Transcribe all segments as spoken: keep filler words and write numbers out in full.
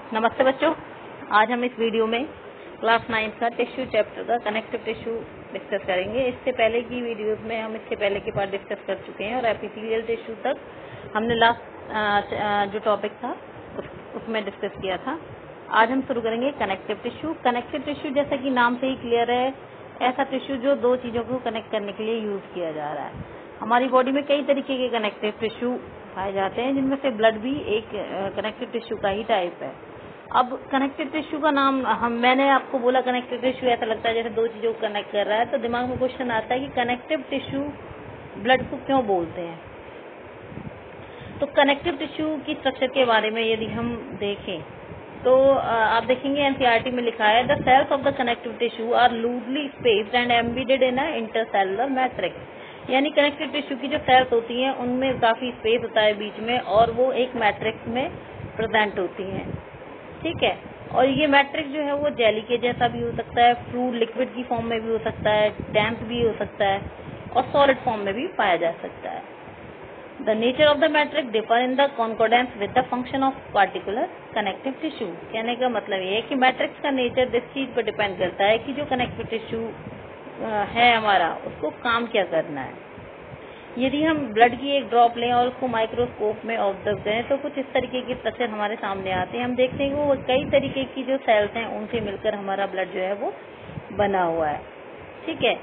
नमस्ते बच्चों, आज हम इस वीडियो में क्लास नाइन्थ का टिश्यू चैप्टर का कनेक्टिव टिश्यू डिस्कस करेंगे। इससे पहले की वीडियोस में हम इससे पहले के पार्ट डिस्कस कर चुके हैं और एपिथेलियल टिश्यू तक हमने लास्ट जो टॉपिक था उस, उसमें डिस्कस किया था। आज हम शुरू करेंगे कनेक्टिव टिश्यू। कनेक्टिव टिश्यू जैसा कि नाम से ही क्लियर है, ऐसा टिश्यू जो दो चीजों को कनेक्ट करने के लिए यूज किया जा रहा है। हमारी बॉडी में कई तरीके के कनेक्टिव टिश्यू पाए जाते हैं, जिनमें से ब्लड भी एक कनेक्टिव टिश्यू का ही टाइप है। अब कनेक्टिव टिश्यू का नाम हम मैंने आपको बोला कनेक्टिव टिश्यू, ऐसा लगता है जैसे दो चीजों को कनेक्ट कर रहा है, तो दिमाग में क्वेश्चन आता है कि कनेक्टिव टिश्यू ब्लड को क्यों बोलते हैं। तो कनेक्टिव टिश्यू की स्ट्रक्चर के बारे में यदि हम देखें तो आप देखेंगे एनसीईआरटी में लिखा है, the cells of the connective tissue are loosely spaced and embedded in a intercellular matrix. यानी कनेक्टिव टिश्यू की जो सेल्स होती हैं उनमें काफी स्पेस होता है बीच में और वो एक मैट्रिक्स में प्रेजेंट होती हैं, ठीक है। और ये मैट्रिक्स जो है वो जेली के जैसा भी हो सकता है, फ्लूइड लिक्विड की फॉर्म में भी हो सकता है, डैम्प भी हो सकता है और सॉलिड फॉर्म में भी पाया जा सकता है। The nature of the matrix differ in the concordance with the function of particular connective tissue. कहने का मतलब ये है कि मैट्रिक्स का नेचर इस चीज पर डिपेंड करता है कि जो कनेक्टिव टिश्यू है हमारा, उसको काम क्या करना है। यदि हम ब्लड की एक ड्रॉप लें और उसको माइक्रोस्कोप में ऑब्जर्व करें तो कुछ इस तरीके के स्ट्रक्चर हमारे सामने आते हैं। हम देखते हैं कि वो कई तरीके की जो सेल्स हैं उनसे मिलकर हमारा ब्लड जो है वो बना हुआ है, ठीक है।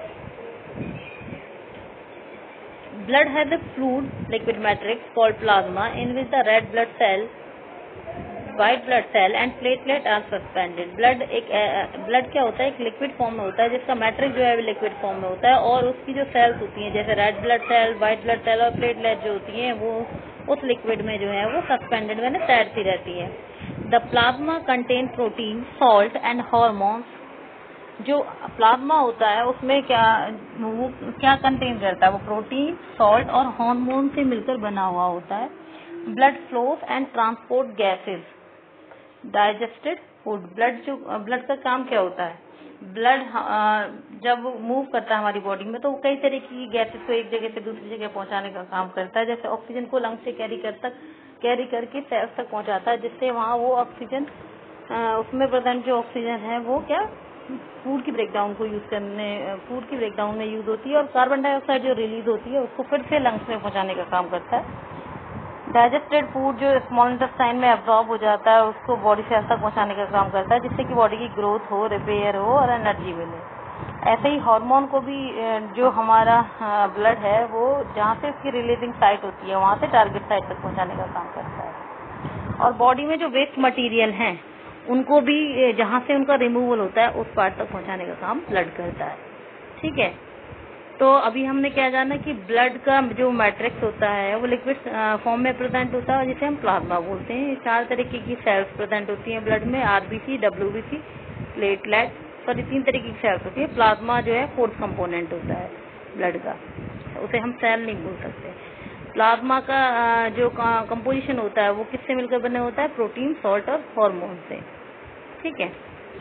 Blood has a fluid liquid matrix called plasma in which the red blood cell, white blood cell and platelet are suspended. Blood एक ब्लड क्या होता है, एक लिक्विड फॉर्म में होता है जिसका मैट्रिक्स जो है लिक्विड फॉर्म में होता है और उसकी जो सेल्स होती हैं जैसे red blood cell, white blood cell और प्लेटलेट जो होती हैं वो उस लिक्विड में जो है वो सस्पेंडेड मैंने तैरती रहती है। The plasma contain protein, salt and hormones. जो प्लाज्मा होता है उसमें क्या वो क्या कंटेन करता है, वो प्रोटीन, सॉल्ट और हार्मोन से मिलकर बना हुआ होता है। Blood flows and transport gases, digested food. Blood जो ब्लड का काम क्या होता है, ब्लड जब मूव करता है हमारी बॉडी में तो वो कई तरीके की गैसेज को एक जगह से दूसरी जगह पहुंचाने का काम करता है। जैसे ऑक्सीजन को लंग से कैरी कर तक कैरी करके सेल्स तक पहुंचाता है, जिससे वहाँ वो ऑक्सीजन उसमें प्रेजेंट जो ऑक्सीजन है वो क्या फूड की ब्रेकडाउन को यूज करने फूड की ब्रेकडाउन में यूज होती है और कार्बन डाइऑक्साइड जो रिलीज होती है उसको फिर से लंग्स में पहुंचाने का काम करता है। डाइजेस्टेड फूड जो स्मॉल इंटेस्टाइन में एब्जॉर्ब हो जाता है उसको बॉडी सेल्स तक पहुंचाने का काम करता है, जिससे कि बॉडी की ग्रोथ हो, रिपेयर हो और एनर्जी मिले। ऐसे ही हार्मोन को भी जो हमारा ब्लड है वो जहाँ से उसकी रिलीजिंग साइट होती है वहाँ से टारगेट साइट तक पहुंचाने का काम करता है। और बॉडी में जो वेस्ट मटेरियल हैं उनको भी जहाँ से उनका रिमूवल होता है उस पार्ट तक पहुंचाने का काम ब्लड करता है, ठीक है। तो अभी हमने क्या जाना कि ब्लड का जो मैट्रिक्स होता है वो लिक्विड फॉर्म में प्रेजेंट होता है जिसे हम प्लाज्मा बोलते हैं। चार तरीके की सेल्स प्रेजेंट होती हैं ब्लड में, आरबीसी, डब्ल्यूबीसी, प्लेटलेट, सॉरी तीन तरीके की सेल्स होती है। प्लाज्मा जो है फोर्थ कंपोनेंट होता है ब्लड का, उसे हम सेल नहीं बोल सकते। प्लाज्मा का जो कंपोजिशन होता है वो किससे मिलकर बने होता है, प्रोटीन, सॉल्ट और हार्मोन से, ठीक है।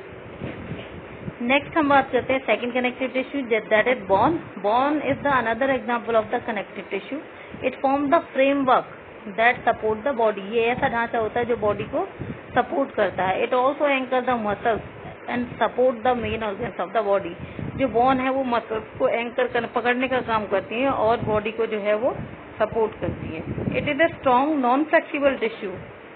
नेक्स्ट हम बात करते हैं second connective tissue, that is bone. Bone is the another example of the connective tissue. It form the framework that support the body. ये ऐसा ढांचा होता है जो बॉडी को सपोर्ट करता है। It also anchor the muscles and support the main organs of the body. जो बोन है वो मसल्स को एंकर कर पकड़ने का काम करती है और बॉडी को जो है वो सपोर्ट करती है। It is a strong non flexible tissue.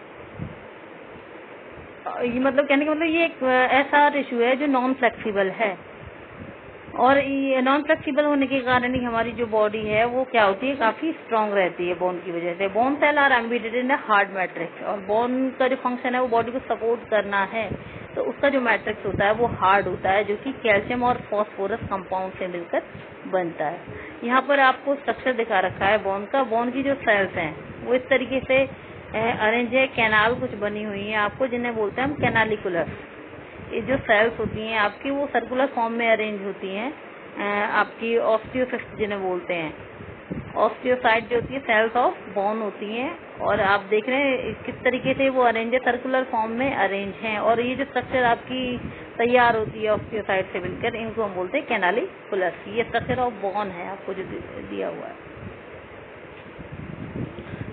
ये मतलब कहने का मतलब ये एक ऐसा टिश्यू है जो नॉन फ्लेक्सिबल है और ये नॉन फ्लेक्सिबल होने के कारण ही हमारी जो बॉडी है वो क्या होती है, काफी स्ट्रांग रहती है बोन की वजह से। Bone cell are embedded in a hard matrix. और बोन का जो फंक्शन है वो बॉडी को सपोर्ट करना है, तो उसका जो मैट्रिक्स होता है वो हार्ड होता है, जो कि कैल्शियम और फॉस्फोरस कंपाउंड से मिलकर बनता है। यहाँ पर आपको स्ट्रक्चर दिखा रखा है बोन का। बोन की जो सेल्स हैं वो इस तरीके से अरेंज है, कैनाल कुछ बनी हुई है आपको, जिन्हें बोलते हैं हम कैनालिकुलर। ये जो सेल्स होती हैं आपकी वो सर्कुलर फॉर्म में अरेंज होती हैं, आपकी ऑस्टियोसिस्ट जिन्हें बोलते हैं। ऑस्टियोसाइट जो होती है सेल्स ऑफ बोन होती हैं और आप देख रहे हैं किस तरीके से वो अरेंज है, सर्कुलर फॉर्म में अरेंज हैं। और ये जो स्ट्रक्चर आपकी तैयार होती है ऑस्टियोसाइट से मिलकर, इनको हम बोलते हैं कैनालिकुलर। ये स्ट्रक्चर ऑफ बोन है आपको जो दिया हुआ है।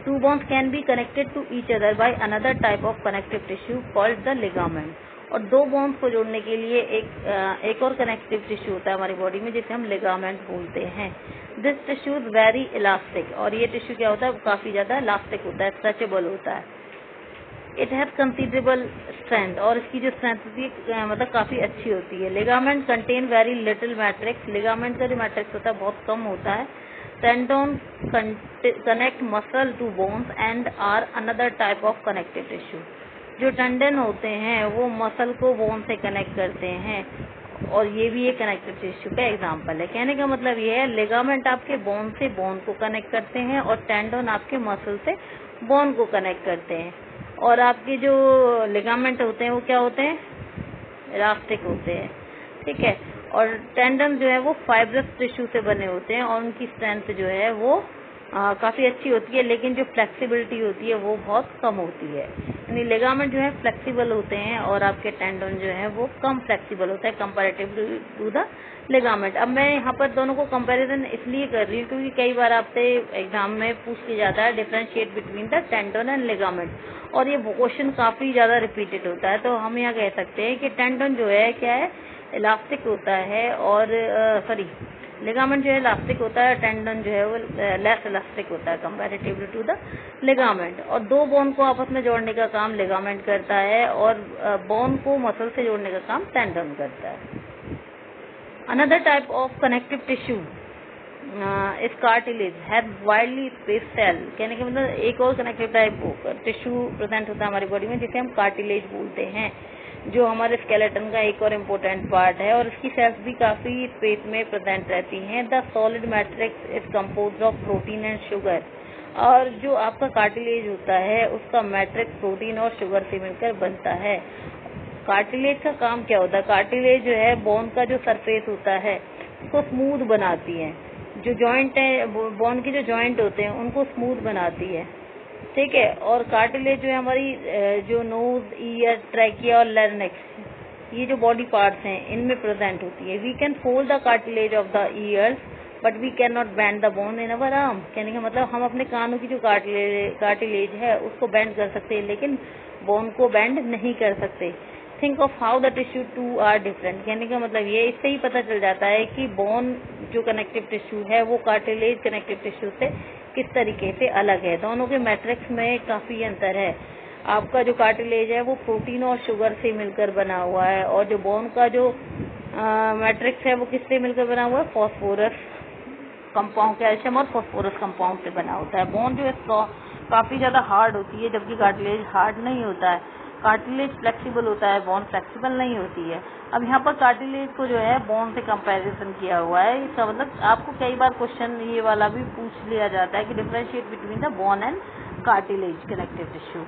Two bones can be connected to each other by another type of connective tissue called the ligament. और दो बोन्स को जोड़ने के लिए एक एक और कनेक्टिव टिश्यू होता है हमारी बॉडी में जिसे हम लिगामेंट बोलते हैं। This tissue is very elastic, और ये टिश्यू क्या होता है, काफी ज्यादा इलास्टिक होता है, स्ट्रेचेबल होता है। इट हैज कंसिडरेबल स्ट्रेंथ, और इसकी जो स्ट्रेंथ होती है मतलब काफी अच्छी होती है। Ligament contain very little matrix, ligament का जो मैट्रिक्स होता है बहुत कम होता है। Tendon connect muscle to bones and are another type of connective tissue. जो टेंडन होते हैं वो मसल को बोन से कनेक्ट करते हैं, और ये भी एक कनेक्टिव टिश्यू का एग्जांपल है। कहने का मतलब ये है लिगामेंट आपके बोन से बोन को कनेक्ट करते हैं, और टेंडन आपके मसल से बोन को कनेक्ट करते हैं। और आपके जो लिगामेंट होते हैं वो क्या होते हैं, इलास्टिक होते हैं, ठीक है। और टेंडन जो है वो फाइब्रस टिश्यू से बने होते हैं, और उनकी स्ट्रेंथ जो है वो आ, काफी अच्छी होती है, लेकिन जो फ्लेक्सिबिलिटी होती है वो बहुत कम होती है। यानी लिगामेंट जो है फ्लेक्सिबल होते हैं, और आपके टेंडन जो है वो कम फ्लेक्सिबल होता है कंपैरेटिवली टू द लिगामेंट। अब मैं यहाँ पर दोनों को कंपैरिजन इसलिए कर रही हूँ क्योंकि कई बार आपसे एग्जाम में पूछ लिया जाता है differentiate between the tendon and ligament, और ये क्वेश्चन काफी ज्यादा रिपीटेड होता है। तो हम यहाँ कह सकते हैं कि टेंडन जो है क्या है, इलास्टिक होता है, और सॉरी लिगामेंट जो है इलास्टिक होता है, टेंडन जो है वो लेस इलास्टिक होता है कंपैरेटिवली टू द लिगामेंट। और दो बोन को आपस में जोड़ने का काम लिगामेंट करता है, और बोन को मसल से जोड़ने का काम टेंडन करता है। Another type of connective tissue is cartilage has widely spaced cell. कहने का मतलब एक और कनेक्टिव टाइप टिश्यू प्रेजेंट होता है हमारी बॉडी में जिसे हम कार्टिलेज बोलते हैं, जो हमारे स्केलेटन का एक और इम्पोर्टेंट पार्ट है, और इसकी सेल्स भी काफी स्पेस में प्रेजेंट रहती हैं। The solid matrix is composed of protein and sugar, और जो आपका कार्टिलेज होता है उसका मैट्रिक्स प्रोटीन और शुगर से मिलकर बनता है। कार्टिलेज का काम क्या होता है, कार्टिलेज जो है बोन का जो सरफेस होता है उसको स्मूथ बनाती है, जो जॉइंट है बोन के जो जॉइंट होते हैं उनको स्मूथ बनाती है, ठीक है। और कार्टिलेज जो है हमारी जो नोज, ईयर, ट्रैकिया और लैरिंक्स, ये जो बॉडी पार्ट्स हैं इनमें प्रेजेंट होती है। We can fold the cartilage of the ears but we can not bend the bone in our arm. कहने का मतलब हम अपने कानों की जो कार्टिलेज कार्टिलेज है उसको बेंड कर सकते हैं, लेकिन बोन को बेंड नहीं कर सकते। Think of how the tissue two are different. कहने का मतलब ये इससे ही पता चल जाता है कि बोन जो कनेक्टिव टिश्यू है वो कार्टिलेज कनेक्टिव टिश्यू से किस तरीके से अलग है। दोनों के मैट्रिक्स में काफी अंतर है। आपका जो कार्टिलेज है वो प्रोटीन और शुगर से मिलकर बना हुआ है, और जो बोन का जो मैट्रिक्स है वो किससे मिलकर बना हुआ है, फॉस्फोरस कंपाउंड, कैल्शियम और फॉस्फोरस कंपाउंड से बना होता है। बोन जो है काफी ज्यादा हार्ड होती है, जबकि कार्टिलेज हार्ड नहीं होता है। कार्टिलेज फ्लेक्सिबल होता है, बोन फ्लेक्सिबल नहीं होती है। अब यहाँ पर कार्टिलेज को जो है बोन से कंपैरिजन किया हुआ है। इसका मतलब आपको कई बार क्वेश्चन ये वाला भी पूछ लिया जाता है कि differentiate between the bone and cartilage connective tissue.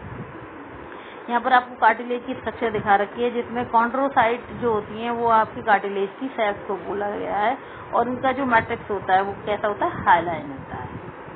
यहाँ पर आपको कार्टिलेज की स्ट्रक्चर दिखा रखी है, जिसमें कॉन्ड्रोसाइट जो होती हैं वो आपकी कार्टिलेज की सेल्स को बोला गया है, और उनका जो मैट्रिक्स होता है वो कैसा होता है, हाइलाइन होता है।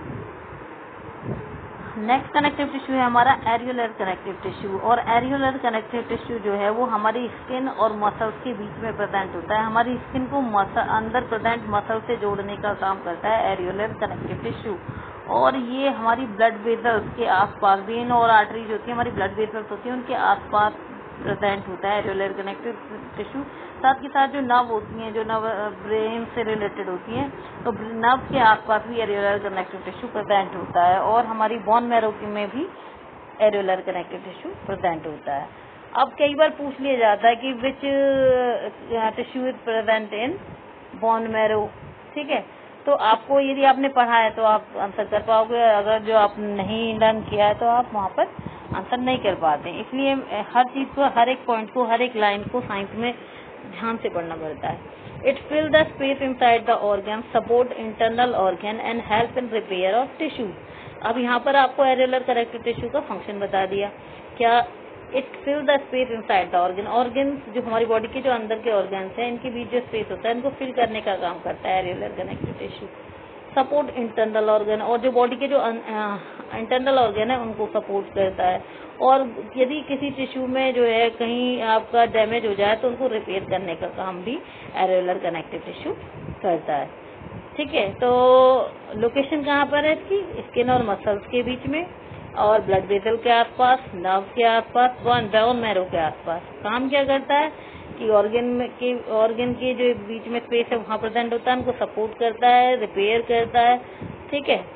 नेक्स्ट कनेक्टिव टिश्यू है हमारा एरियोलर कनेक्टिव टिश्यू, और एरियोलर कनेक्टिव टिश्यू जो है वो हमारी स्किन और मसल्स के बीच में प्रेजेंट होता है। हमारी स्किन को मसल अंदर प्रेजेंट मसल से जोड़ने का काम करता है एरियोलर कनेक्टिव टिश्यू, और ये हमारी ब्लड वेसल्स के आसपास, वेन और आर्टरीज होती है हमारी ब्लड वेसल्स होती है उनके आसपास प्रेजेंट होता है एरियोलर कनेक्टिव टिश्यू। साथ के साथ जो नर्व होती हैं, जो नर्व ब्रेन से रिलेटेड होती हैं, तो नर्व के आसपास भी एरियोलर कनेक्टिव टिश्यू प्रेजेंट होता है, और हमारी बोन मैरो में भी एरियोलर कनेक्टिव टिश्यू प्रेजेंट होता है। अब कई बार पूछ लिया जाता है कि which tissue is present in bone marrow, ठीक है। तो आपको यदि आपने पढ़ा है तो आप आंसर कर पाओगे, अगर जो आप नहीं लर्न किया है तो आप वहाँ पर आंसर नहीं कर पाते। इसलिए हर चीज को, हर एक पॉइंट को, हर एक लाइन को साइंस में ध्यान से पढ़ना पड़ता है। It fill the space inside the organ, support internal organ and help in repair of tissue. अब यहाँ पर आपको एरियोलर कनेक्टिव टिश्यू का फंक्शन बता दिया। क्या it fill the space inside the organ, organ जो हमारी बॉडी के जो अंदर के ऑर्गन्स हैं इनके बीच जो स्पेस होता है इनको फिल करने का काम करता है areolar connective tissue. Support internal organ, और जो बॉडी के जो इंटरनल ऑर्गन है उनको सपोर्ट करता है, और यदि किसी टिश्यू में जो है कहीं आपका डैमेज हो जाए तो उनको रिपेयर करने का काम भी एरियोलर कनेक्टिव टिश्यू करता है। ठीक है, तो लोकेशन कहाँ पर है इसकी? स्किन और मसल्स के बीच में, और ब्लड वेसल के आसपास, नर्व के आसपास, बोन बोन मैरो के आसपास। काम क्या करता है कि ऑर्गन में के ऑर्गन के जो बीच में स्पेस है वहाँ प्रेजेंट होता है, उनको सपोर्ट करता है, रिपेयर करता है। ठीक है,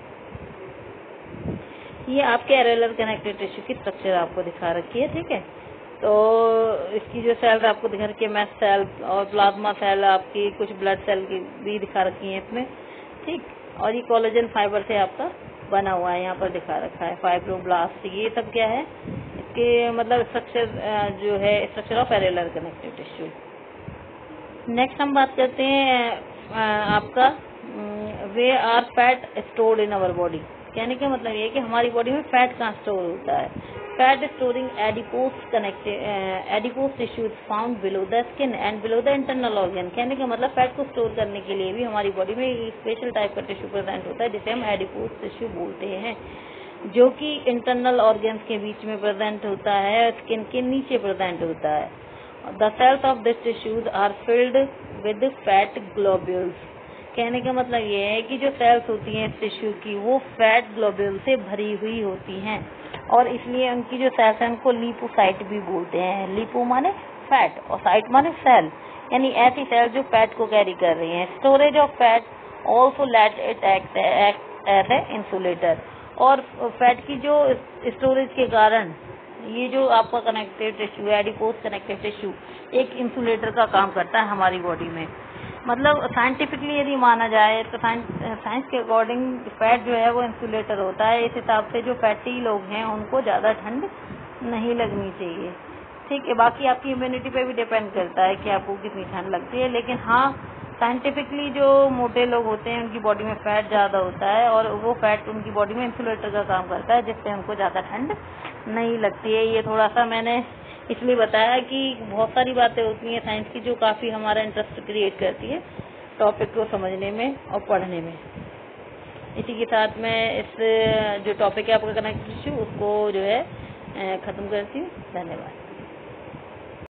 ये आपके एरेलर कनेक्टिव टिश्यू की स्ट्रक्चर आपको दिखा रखी है। ठीक है, तो इसकी जो सेल्स आपको दिखा रखी है, मैस्ट सेल और प्लाज्मा सेल, आपकी कुछ ब्लड सेल की भी दिखा रखी है इसमें। ठीक, और ये कोलेजन फाइबर से आपका बना हुआ है, यहाँ पर दिखा रखा है फाइब्रोब्लास्ट। ये सब क्या है इसके मतलब स्ट्रक्चर जो है, structure of areolar connective tissue. Next हम बात करते हैं आपका where are fat stored in our body. कहने का मतलब ये है कि हमारी बॉडी में फैट कहाँ स्टोर होता है। Fat storing adipose connected adipose tissue is found below the skin and below the internal organ. कहने का मतलब फैट को स्टोर करने के लिए भी हमारी बॉडी में एक स्पेशल टाइप का टिश्यू प्रेजेंट होता है जिसे हम एडिपोज टिश्यू बोलते हैं, जो कि इंटरनल ऑर्गन्स के बीच में प्रेजेंट होता है, स्किन के नीचे प्रेजेंट होता है। The cells of this tissues are filled with fat globules. कहने का मतलब ये है कि जो सेल्स होती हैं इस टिश्यू की वो फैट ग्लोब्यूल से भरी हुई होती हैं, और इसलिए उनकी जो सेल्स हैं उनको लिपोसाइट भी बोलते हैं। लिपो माने फैट और साइट माने सेल, यानी ऐसी सेल जो फैट को कैरी कर रही हैं। Storage of fat also let it act as a insulator. और फैट की जो स्टोरेज के कारण ये जो आपका कनेक्टिव टिश्यू है, एडिपोज कनेक्टिव टिश्यू, एक इंसुलेटर का काम करता है हमारी बॉडी में। मतलब साइंटिफिकली यदि माना जाए तो साइंस के अकॉर्डिंग फैट जो है वो इंसुलेटर होता है। इस हिसाब से जो फैटी लोग हैं उनको ज़्यादा ठंड नहीं लगनी चाहिए। ठीक है, बाकी आपकी इम्यूनिटी पे भी डिपेंड करता है कि आपको कितनी ठंड लगती है, लेकिन हाँ साइंटिफिकली जो मोटे लोग होते हैं उनकी बॉडी में फैट ज़्यादा होता है और वो फैट उनकी बॉडी में इंसुलेटर का काम करता है, जिससे उनको ज़्यादा ठंड नहीं लगती है। ये थोड़ा सा मैंने इसलिए बताया कि बहुत सारी बातें होती हैं साइंस की जो काफ़ी हमारा इंटरेस्ट क्रिएट करती है टॉपिक को समझने में और पढ़ने में। इसी के साथ मैं इस जो टॉपिक है आपका कनेक्टिव टिश्यू उसको जो है ख़त्म करती हूँ। धन्यवाद।